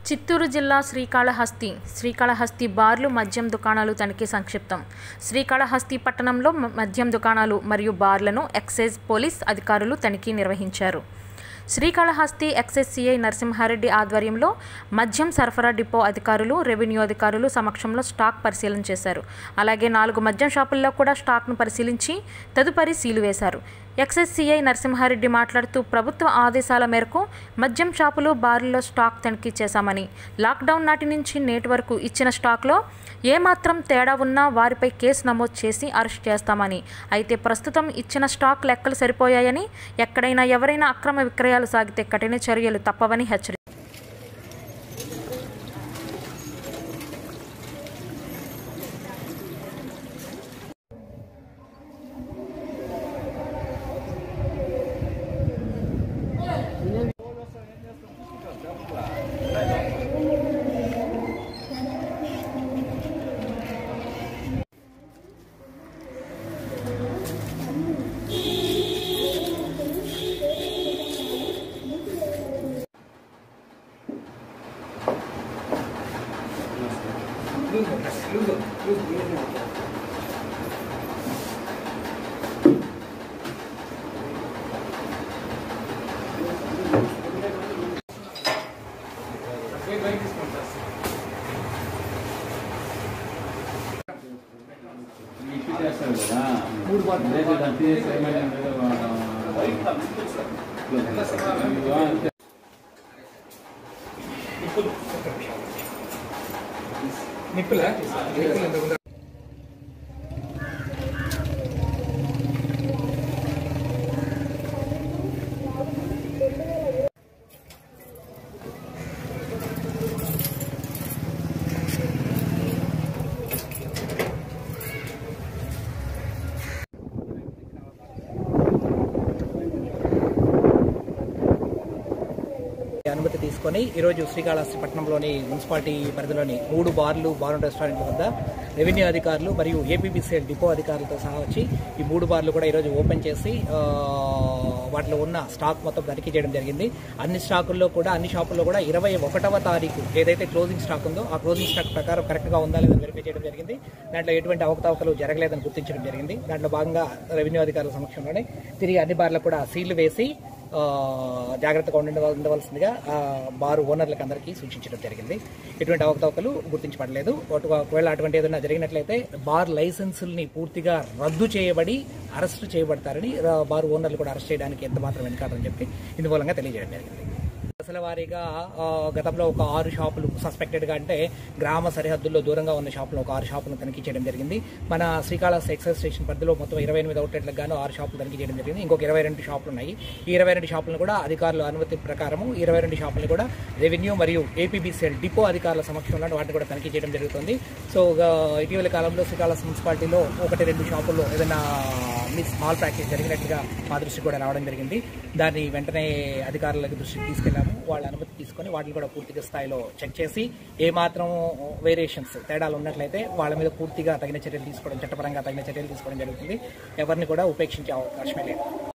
చిత్తూరు జిల్లా శ్రీకాళహస్తి బార్లు మద్యం దుకాణాలు తనిఖీ సంక్షిప్తం. శ్రీకాళహస్తి పట్టణంలో మద్యం దుకాణాలు మరియు బార్లను ఎక్సైజ్ పోలీస్ అధికారులు తనిఖీ నిర్వహించారు. శ్రీకాళహస్తి ఎక్సైజ్ సిఐ నరసింహారెడ్డి ఆధ్వర్యంలో మద్యం సరఫరా డిపో అధికారులు, రెవెన్యూ అధికారులు సమక్షంలో స్టాక్ పరిశీలన చేశారు. అలాగే 4 మద్యం షాపుల్లో కూడా స్టాక్ను పరిశీలించి తదుపరి సీలు వేశారు. ఎక్సైజ్ సిఐ నరసింహారెడ్డి మాట్లాడుతూ, ప్రభుత్వ ఆదేశాల మేరకు మద్యం షాపులు, బార్లలో స్టాక్ తనిఖీ చేశామని, లాక్డౌన్ నాటి నుంచి నేటి వరకు ఇచ్చిన స్టాక్లో ఏమాత్రం తేడా ఉన్నా వారిపై కేసు నమోదు చేసి అరెస్ట్ చేస్తామని, అయితే ప్రస్తుతం ఇచ్చిన స్టాక్ లెక్కలు సరిపోయాయని, ఎక్కడైనా ఎవరైనా అక్రమ విక్రయాలు సాగితే కఠిన చర్యలు తప్పవని హెచ్చరించారు. అనుమతి తీసుకొని ఈరోజు శ్రీకాళహస్తి పట్టణంలోని మున్సిపాలిటీ పరిధిలోని 3 బార్లు, బార్ అండ్ రెస్టారెంట్ల వద్ద రెవెన్యూ అధికారులు మరియు ఏపీబీసీఎల్ డిపో అధికారులతో సహా వచ్చి ఈ 3 బార్లు కూడా ఈరోజు ఓపెన్ చేసి వాటిలో ఉన్న స్టాక్ మొత్తం తనిఖీ చేయడం జరిగింది. అన్ని స్టాకుల్లో కూడా, అన్ని షాపుల్లో కూడా 21వ తారీఖు ఏదైతే క్లోజింగ్ స్టాక్ ఉందో ఆ క్లోజింగ్ స్టాక్ ప్రకారం కరెక్ట్గా ఉందా లేదని వెరిఫై చేయడం జరిగింది. దాంట్లో ఎటువంటి అవకతవకలు జరగలేదని గుర్తించడం జరిగింది. దాంట్లో భాగంగా రెవెన్యూ అధికారుల సమక్షంలోనే తిరిగి అన్ని బార్లకు కూడా సీళ్లు వేసి జాగ్రత్తగా ఉండవలసిందిగా బారు ఓనర్లకు అందరికీ సూచించడం జరిగింది. ఎటువంటి అవకతవకలు గుర్తించబడలేదు. ఒకవేళ అటువంటి ఏదైనా జరిగినట్లయితే బార్ లైసెన్సుల్ని పూర్తిగా రద్దు చేయబడి అరెస్టు చేయబడతారని బారు ఓనర్లు కూడా అరెస్ట్ చేయడానికి ఎంత మాత్రం వెనకాడని చెప్పి ఇందుమూలంగా తెలియజేయడం జరిగింది. దశల వారీగా గతంలో ఒక 6 షాపులు సస్పెక్టెడ్గా, అంటే గ్రామ సరిహద్దుల్లో దూరంగా ఉన్న షాపులు ఒక 6 షాపులను తనిఖీ చేయడం జరిగింది. మన శ్రీకాళహస్తి ఎక్సైజ్ స్టేషన్ పరిధిలో మొత్తం 28 అవుట్లెట్లకు గాను 6 షాపులు తనిఖీ చేయడం జరిగింది. ఇంకొక 22 షాపులు ఉన్నాయి. ఈ 22 షాపులను కూడా అధికారుల అనుమతి ప్రకారము 22 షాపులను కూడా రెవెన్యూ మరియు ఏపీబీసీఎల్ డిపో అధికారుల సమక్షంలో వాటిని కూడా తనిఖీ చేయడం జరుగుతుంది. సో ఇటీవల కాలంలో శ్రీకాళహస్తి మున్సిపాలిటీలో 1-2 షాపుల్లో ఏదైనా స్మాల్ ప్రాక్టీస్ జరిగినట్టుగా మా దృష్టికి కూడా రావడం జరిగింది. దాన్ని వెంటనే అధికారులకు దృష్టికి తీసుకెళ్లాము. వాళ్ళ అనుమతి తీసుకొని వాటిని కూడా పూర్తిగా స్థాయిలో చెక్ చేసి ఏమాత్రం వేరియేషన్స్, తేడాలు ఉన్నట్లయితే వాళ్ళ మీద పూర్తిగా తగిన చర్యలు తీసుకోవడం, చట్టపరంగా తగిన చర్యలు తీసుకోవడం జరుగుతుంది. ఎవరిని కూడా ఉపేక్షించే అవకాశమే లేదు.